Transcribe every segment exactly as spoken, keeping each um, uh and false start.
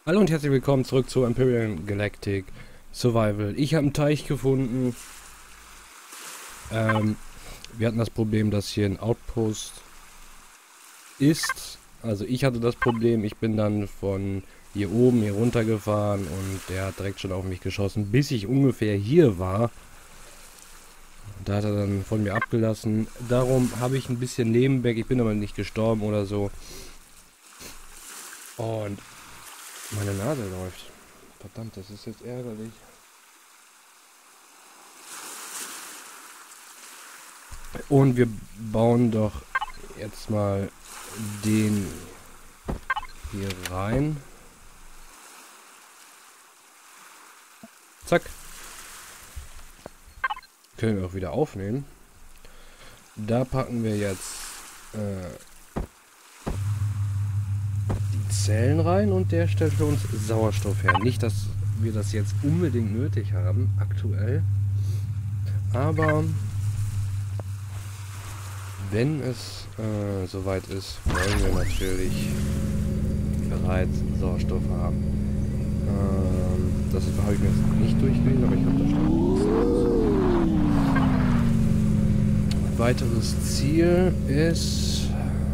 Hallo und herzlich willkommen zurück zu Imperial Galactic Survival. Ich habe einen Teich gefunden. Ähm, wir hatten das Problem, dass hier ein Outpost ist. Also ich hatte das Problem, ich bin dann von hier oben hier runtergefahren und der hat direkt schon auf mich geschossen, bis ich ungefähr hier war. Da hat er dann von mir abgelassen. Darum habe ich ein bisschen Nebenweg, ich bin aber nicht gestorben oder so. Und meine Nase läuft. Verdammt, das ist jetzt ärgerlich. Und wir bauen doch jetzt mal den hier rein. Zack. Können wir auch wieder aufnehmen. Da packen wir jetzt äh, die Zellen rein und der stellt für uns Sauerstoff her. Nicht, dass wir das jetzt unbedingt nötig haben, aktuell. Aber wenn es äh, soweit ist, wollen wir natürlich bereits Sauerstoff haben. Ähm, das habe ich mir jetzt nicht durchgelesen, aber ich habe da schon. Weiteres Ziel ist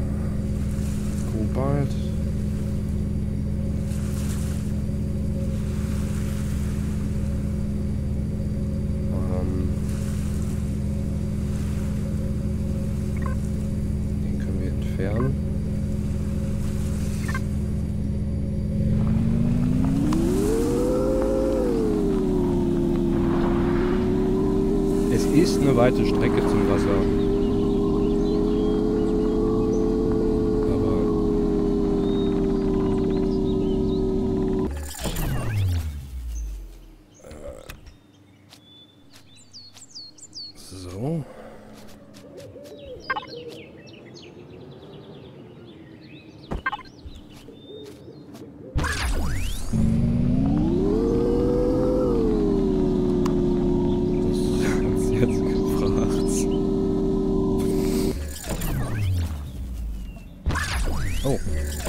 Kobalt. Ähm, den können wir entfernen. Es ist eine weite Strecke zum Wasser. So. Das ist jetzt gefragt. Oh.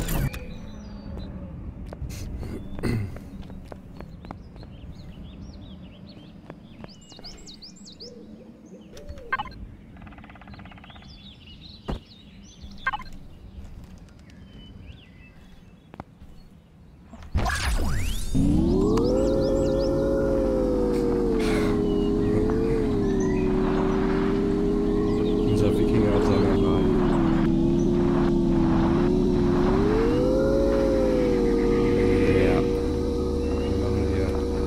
Unser Wikinger auf seiner Reihe. Ja. Dann machen wir.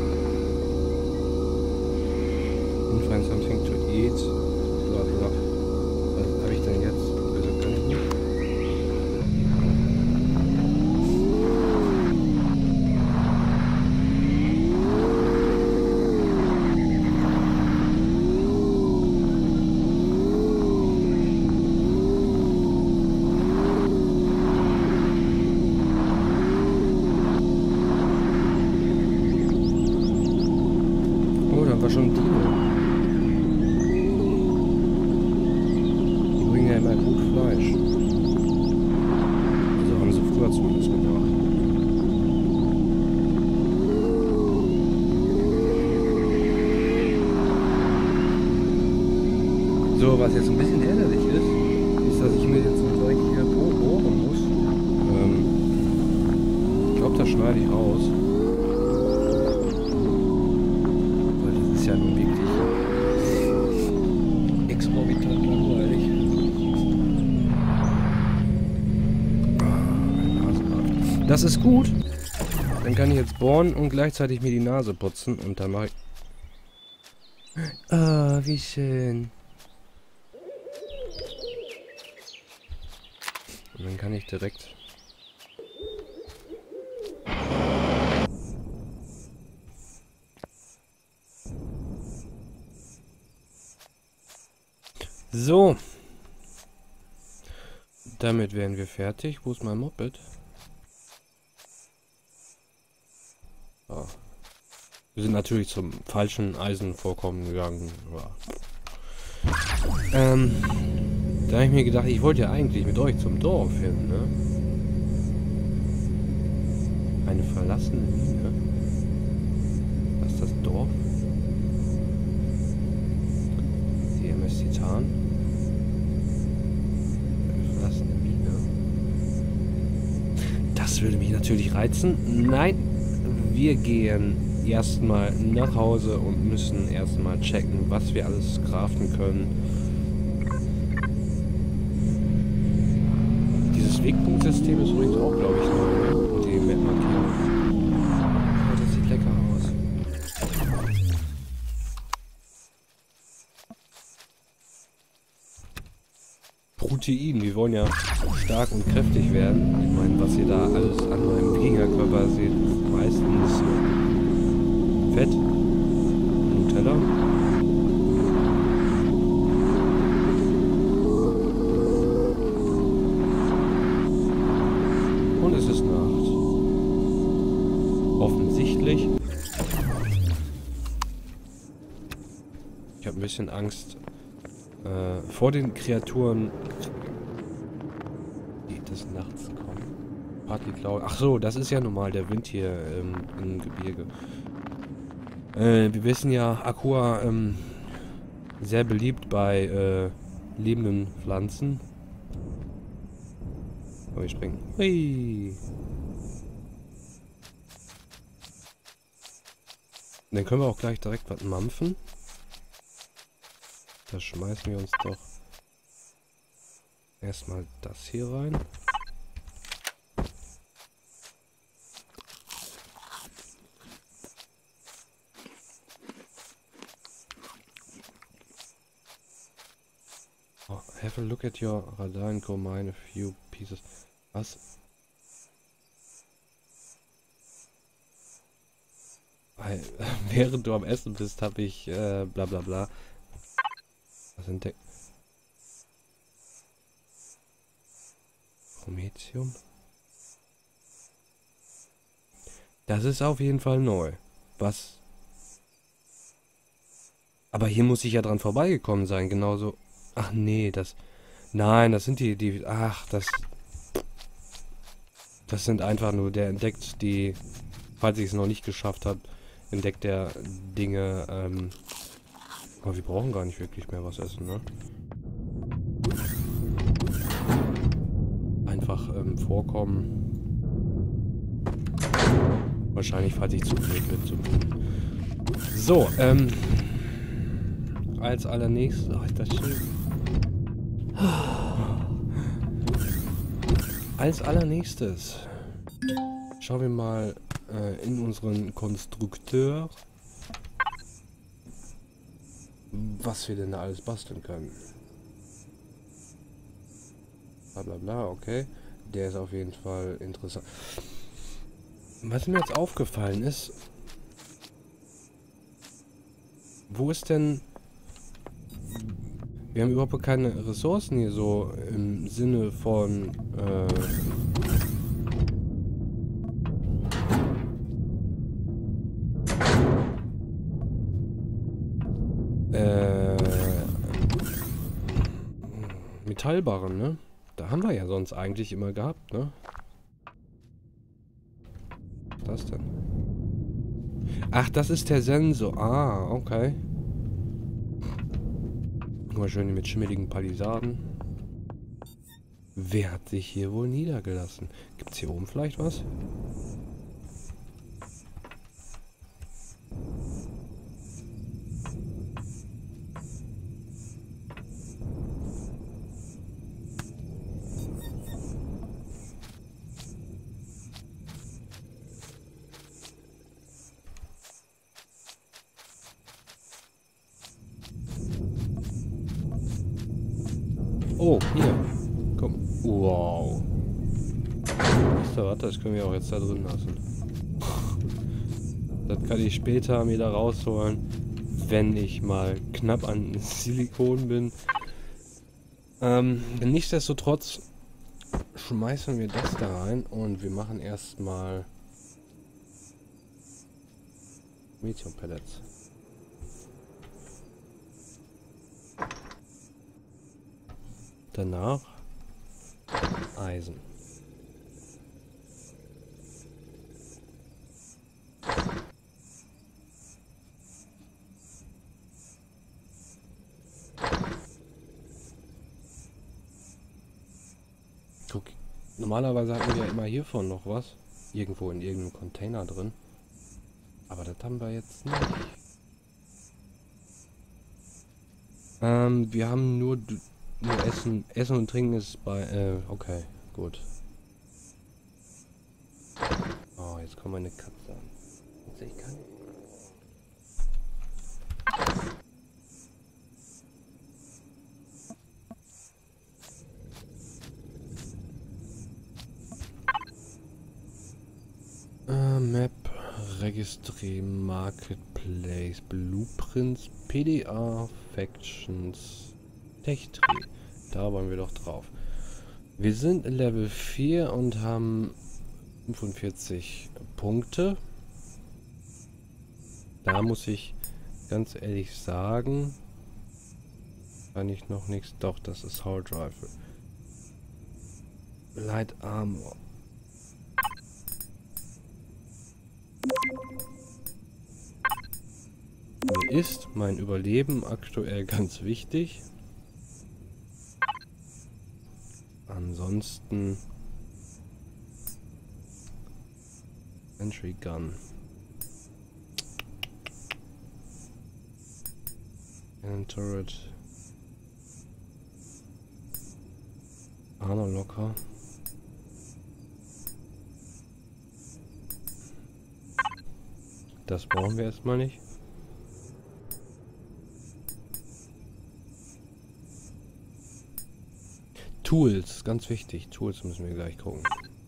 And find something to eat. Bla bla. Was habe ich denn jetzt? Also kann ich nicht. Oh, da war schon Dino. Die bringen ja immer gut Fleisch. Also haben sie früher zumindest gemacht. So, was jetzt ein bisschen ärgerlich ist, ist, dass ich mir jetzt ein solche bohren muss. Ähm, ich glaube, das schneide ich raus. Weil das ist ja nun wirklich exorbitant langweilig. Ah, meine Nase läuft. Das ist gut. Dann kann ich jetzt bohren und gleichzeitig mir die Nase putzen und dann mache ich... Ah, wie schön. Und dann kann ich direkt... So. Damit wären wir fertig. Wo ist mein Moped? Ah. Wir sind natürlich zum falschen Eisenvorkommen gegangen. Ja. Ähm... Da habe ich mir gedacht, ich wollte ja eigentlich mit euch zum Dorf hin, ne? Eine verlassene Mine. Das ist das Dorf. Die M S Titan. Eine verlassene Mine. Das würde mich natürlich reizen. Nein, wir gehen erstmal nach Hause und müssen erstmal checken, was wir alles craften können. Dieses Wegpunktsystem ist übrigens auch, glaube ich, neu, ne? Die Map-Markierung. Oh, das sieht lecker aus. Protein, wir wollen ja stark und kräftig werden. Ich meine, was ihr da alles an meinem Wikingerkörper seht, ist meistens Fett, Nutella. Und es ist Nacht. Offensichtlich. Ich habe ein bisschen Angst äh, vor den Kreaturen, die des Nachts kommen. Partyklau. Ach so, das ist ja normal, der Wind hier ähm, im Gebirge. Äh, wir wissen ja, Aqua ähm, sehr beliebt bei äh, lebenden Pflanzen. Oh, wir springen. Hui. Dann können wir auch gleich direkt was mampfen. Da schmeißen wir uns doch erstmal das hier rein. Oh, have a look at your radar and go mine a few pieces. Was? Weil, während du am Essen bist, habe ich äh, bla bla bla. Was entdeckt? Promethium? Das ist auf jeden Fall neu. Was? Aber hier muss ich ja dran vorbeigekommen sein, genauso. Ach nee, das... Nein, das sind die... die ach, das... Das sind einfach nur... Der entdeckt die... Falls ich es noch nicht geschafft habe, entdeckt der Dinge... Ähm, aber wir brauchen gar nicht wirklich mehr was essen, ne? Einfach ähm, vorkommen. Wahrscheinlich, falls ich zu blöd bin zum So, ähm... als allernächstes... Oh, ist das schön. Als allernächstes schauen wir mal äh, in unseren Konstrukteur, was wir denn da alles basteln können. Bla bla bla, okay. Der ist auf jeden Fall interessant. Was mir jetzt aufgefallen ist, wo ist denn... Wir haben überhaupt keine Ressourcen hier so im Sinne von äh, äh, Metallbarren, ne? Da haben wir ja sonst eigentlich immer gehabt, ne? Was ist das denn? Ach, das ist der Sensor. Ah, okay. Mal schön mit schimmeligen Palisaden. Wer hat sich hier wohl niedergelassen? Gibt es hier oben vielleicht was? Oh, hier. Komm. Wow. So, warte, das können wir auch jetzt da drin lassen. Das kann ich später mir da rausholen, wenn ich mal knapp an Silikon bin. Ähm, nichtsdestotrotz schmeißen wir das da rein und wir machen erstmal Medium-Pellets. Danach Eisen. Normalerweise hatten wir ja immer hiervon noch was. Irgendwo in irgendeinem Container drin. Aber das haben wir jetzt nicht. Ähm, wir haben nur, nur Essen. Essen und Trinken ist bei... Äh, okay, gut. Oh, jetzt kommt meine Katze an. Jetzt sehe ich keine. Äh, Map, Registry, Marketplace, Blueprints, P D A, Factions, Tech-Tree. Da wollen wir doch drauf. Wir sind Level vier und haben fünfundvierzig Punkte. Da muss ich ganz ehrlich sagen, kann ich noch nichts. Doch, das ist Assault Rifle. Light Armor. Mir ist mein Überleben aktuell ganz wichtig. Ansonsten Entry Gun. Cannon Turret. Armor Locker. Das brauchen wir erstmal nicht. Tools, ganz wichtig. Tools müssen wir gleich gucken.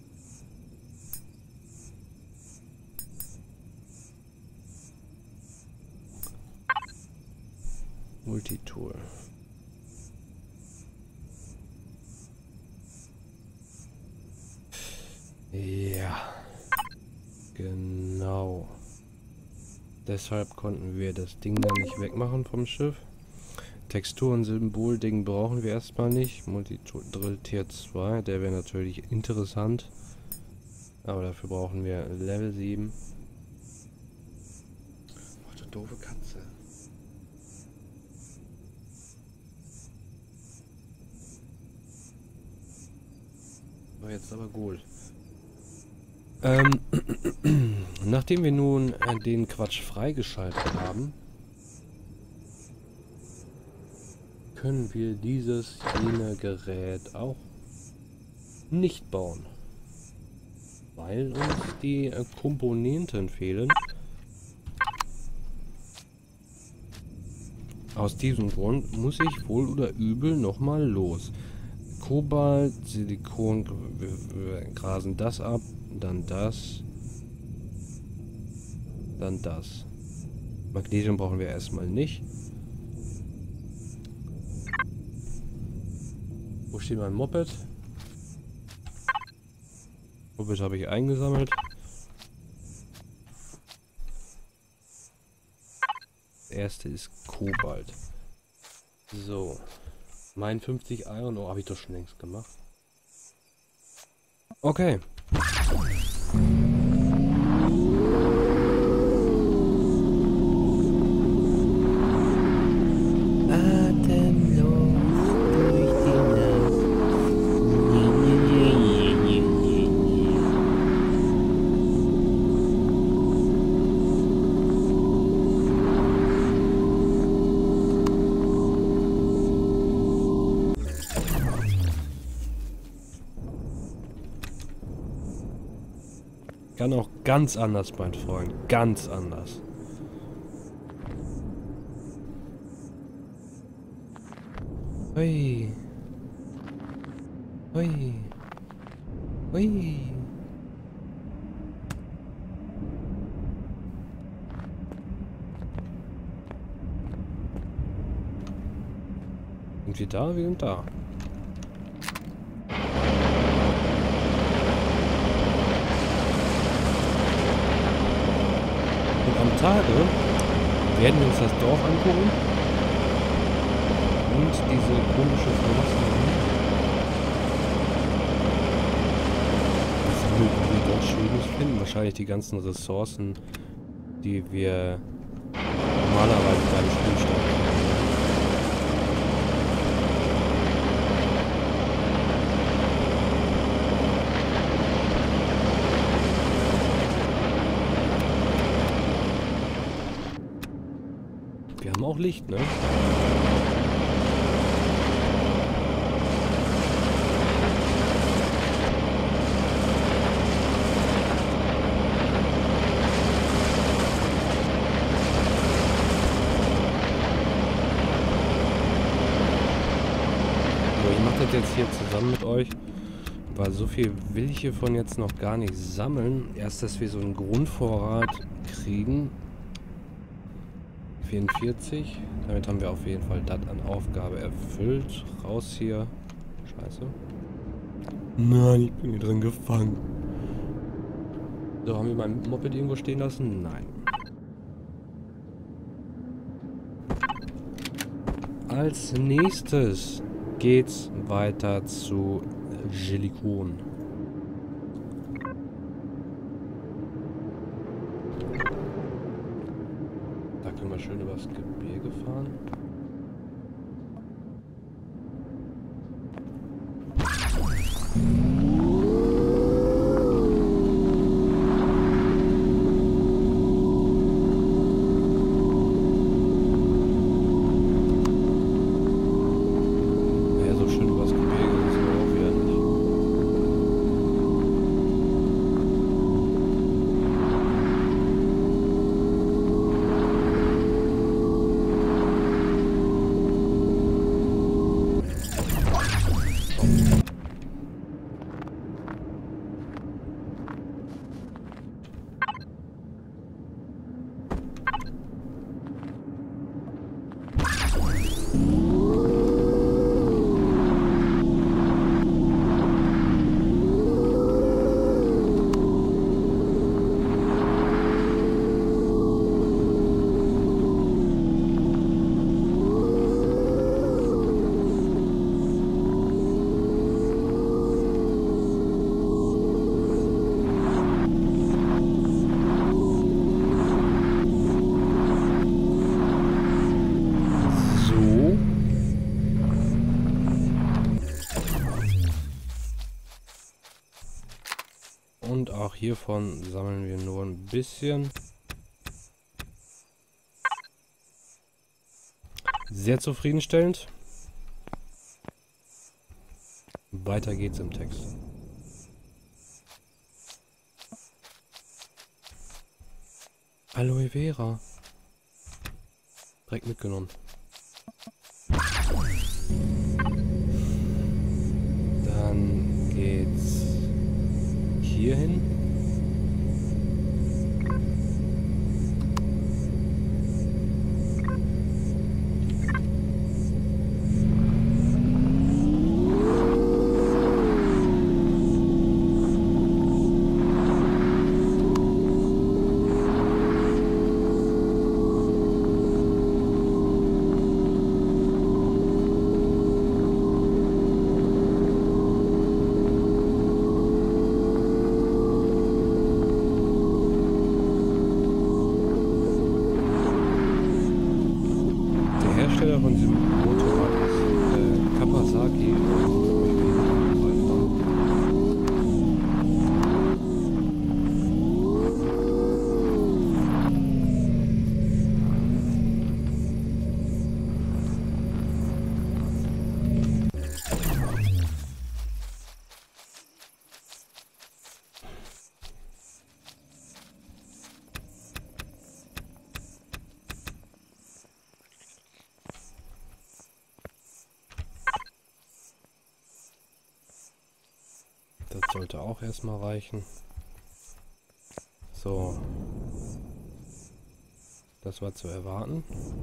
Multitool. Ja. Genau. Deshalb konnten wir das Ding da nicht wegmachen vom Schiff. Texturen, Symbolding brauchen wir erstmal nicht. Multidrill Tier zwei, der wäre natürlich interessant. Aber dafür brauchen wir Level sieben. Ach du doofe Katze. So, jetzt aber gut. Ähm, nachdem wir nun äh, den Quatsch freigeschaltet haben, können wir dieses jene Gerät auch nicht bauen, weil uns die äh, Komponenten fehlen. Aus diesem Grund muss ich wohl oder übel nochmal los. Kobalt, Silikon, wir, wir grasen das ab, dann das, dann das. Magnesium brauchen wir erstmal nicht. Wo steht mein Moped? Moped habe ich eingesammelt. Das erste ist Kobalt. So. Mein fünfzig Iron Ore habe ich doch schon längst gemacht. Okay. Kann auch ganz anders, mein Freund. Ganz anders. Hui. Hui. Hui. Sind wir da? Wir sind da. Am Tage werden wir uns das Dorf angucken und diese komische Verlassene. Was mögen wir dort Schönes finden? Wahrscheinlich die ganzen Ressourcen, die wir normalerweise beim Spielstand haben. haben auch Licht, ne? So, ich mache das jetzt hier zusammen mit euch, weil so viel will ich hiervon jetzt noch gar nicht sammeln. Erst, dass wir so einen Grundvorrat kriegen. vierundvierzig. Damit haben wir auf jeden Fall das an Aufgabe erfüllt. Raus hier. Scheiße. Nein, ich bin hier drin gefangen. So, haben wir mein Moped irgendwo stehen lassen? Nein. Als nächstes geht's weiter zu Gelikon. Da können wir schön übers Gebirge fahren. Und auch hiervon sammeln wir nur ein bisschen. Sehr zufriedenstellend. Weiter geht's im Text. Aloe Vera. Direkt mitgenommen. Dann geht's hier hin. Hersteller von diesem Motorrad ist äh, Kawasaki. Das sollte auch erstmal reichen. So. Das war zu erwarten.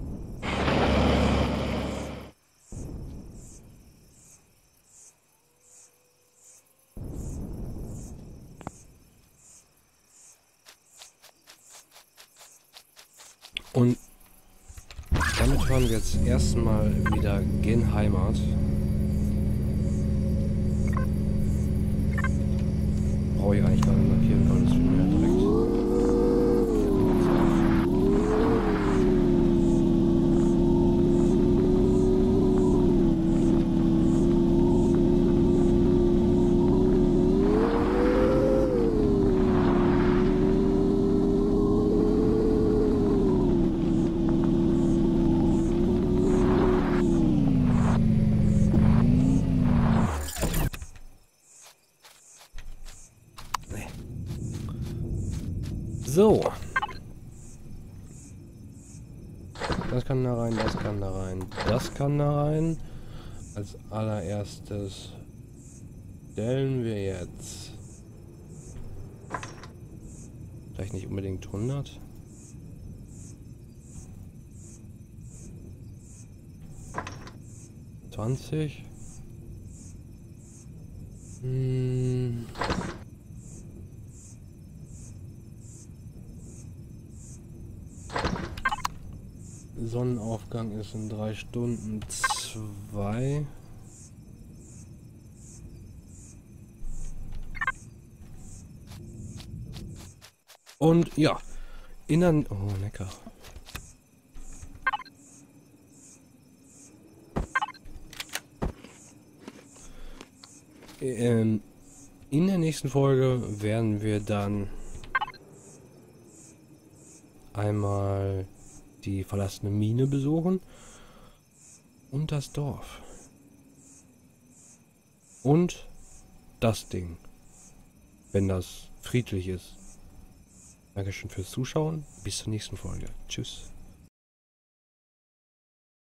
Und damit fahren wir jetzt erstmal wieder gen Heimat. Brauche ich eigentlich gar nicht markieren, weil das finden wir ja direkt. So. Das kann da rein, das kann da rein, das kann da rein. Als allererstes stellen wir jetzt vielleicht nicht unbedingt hundert. zwanzig. Hm. Sonnenaufgang ist in drei Stunden zwei. Und ja, innern. Oh, lecker. Ähm, in der nächsten Folge werden wir dann einmal die verlassene Mine besuchen und das Dorf. Und das Ding, wenn das friedlich ist. Dankeschön fürs Zuschauen. Bis zur nächsten Folge. Tschüss.